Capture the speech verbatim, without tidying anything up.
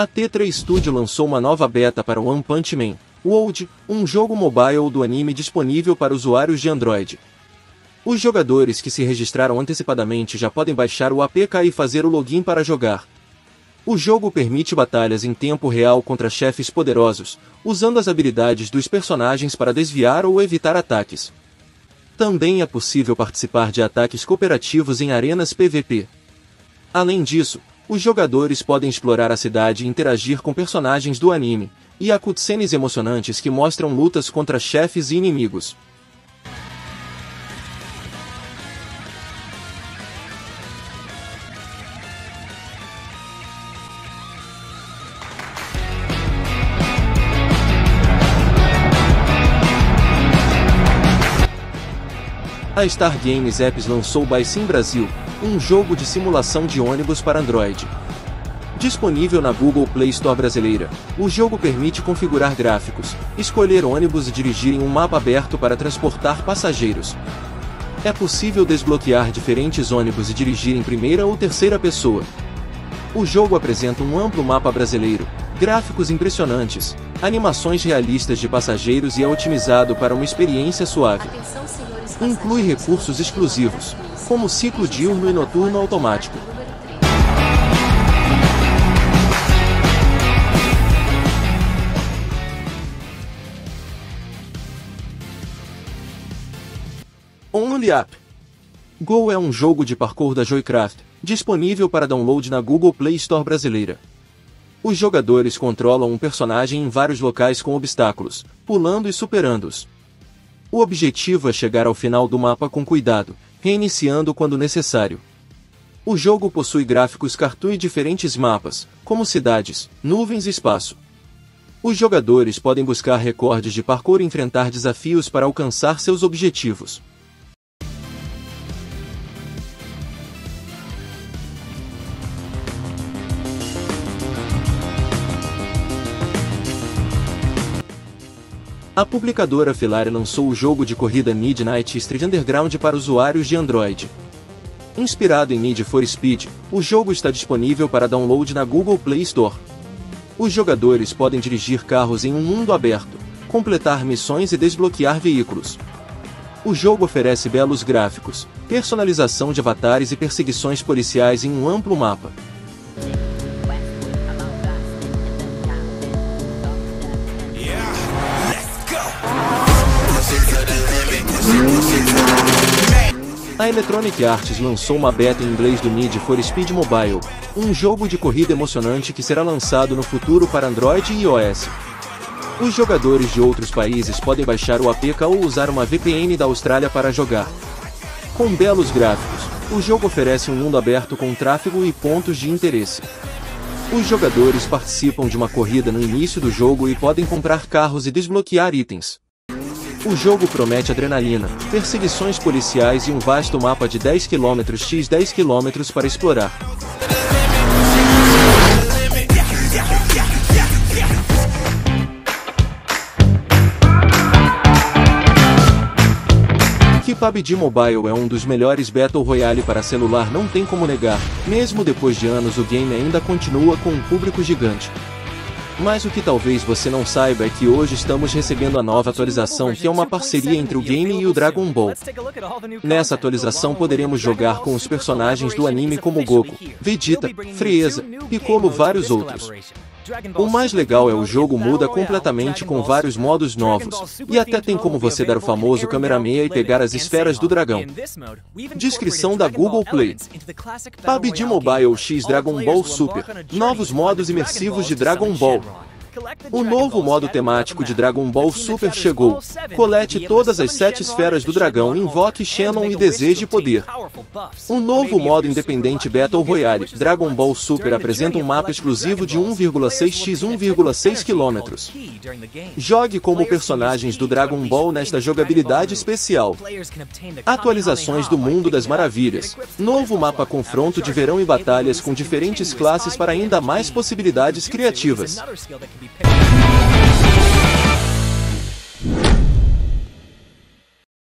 A T três Studio lançou uma nova beta para One Punch Man World, um jogo mobile do anime disponível para usuários de Android. Os jogadores que se registraram antecipadamente já podem baixar o A P K e fazer o login para jogar. O jogo permite batalhas em tempo real contra chefes poderosos, usando as habilidades dos personagens para desviar ou evitar ataques. Também é possível participar de ataques cooperativos em arenas P V P. Além disso, os jogadores podem explorar a cidade e interagir com personagens do anime, e há cutscenes emocionantes que mostram lutas contra chefes e inimigos. A Star Games Apps lançou Baisim Brasil, um jogo de simulação de ônibus para Android. Disponível na Google Play Store brasileira, o jogo permite configurar gráficos, escolher ônibus e dirigir em um mapa aberto para transportar passageiros. É possível desbloquear diferentes ônibus e dirigir em primeira ou terceira pessoa. O jogo apresenta um amplo mapa brasileiro, gráficos impressionantes, animações realistas de passageiros e é otimizado para uma experiência suave. Inclui recursos exclusivos, como ciclo diurno e noturno automático. Only Up. Go é um jogo de parkour da Joycraft, disponível para download na Google Play Store brasileira. Os jogadores controlam um personagem em vários locais com obstáculos, pulando e superando-os. O objetivo é chegar ao final do mapa com cuidado, reiniciando quando necessário. O jogo possui gráficos cartoon e diferentes mapas, como cidades, nuvens e espaço. Os jogadores podem buscar recordes de parkour e enfrentar desafios para alcançar seus objetivos. A publicadora Filari lançou o jogo de corrida Midnight Street Underground para usuários de Android. Inspirado em Need for Speed, o jogo está disponível para download na Google Play Store. Os jogadores podem dirigir carros em um mundo aberto, completar missões e desbloquear veículos. O jogo oferece belos gráficos, personalização de avatares e perseguições policiais em um amplo mapa. A Electronic Arts lançou uma beta em inglês do Need for Speed Mobile, um jogo de corrida emocionante que será lançado no futuro para Android e iOS. Os jogadores de outros países podem baixar o A P K ou usar uma V P N da Austrália para jogar. Com belos gráficos, o jogo oferece um mundo aberto com tráfego e pontos de interesse. Os jogadores participam de uma corrida no início do jogo e podem comprar carros e desbloquear itens. O jogo promete adrenalina, perseguições policiais e um vasto mapa de dez quilômetros por dez quilômetros para explorar. Que P U B G Mobile é um dos melhores Battle Royale para celular não tem como negar, mesmo depois de anos o game ainda continua com um público gigante. Mas o que talvez você não saiba é que hoje estamos recebendo a nova atualização que é uma parceria entre o game e o Dragon Ball. Nessa atualização poderemos jogar com os personagens do anime como Goku, Vegeta, Frieza, Piccolo e vários outros. O mais legal é o jogo muda completamente com vários modos novos, e até tem como você dar o famoso Kamehameha e pegar as esferas do dragão. Descrição da Google Play. P U B G Mobile X Dragon Ball Super, novos modos imersivos de Dragon Ball. O novo modo temático de Dragon Ball Super chegou. Colete todas as sete esferas do dragão, invoque Shenlong e deseje poder. O novo modo independente Battle Royale Dragon Ball Super apresenta um mapa exclusivo de um vírgula seis por um vírgula seis quilômetros. Jogue como personagens do Dragon Ball nesta jogabilidade especial. Atualizações do Mundo das Maravilhas. Novo mapa confronto de verão e batalhas com diferentes classes para ainda mais possibilidades criativas.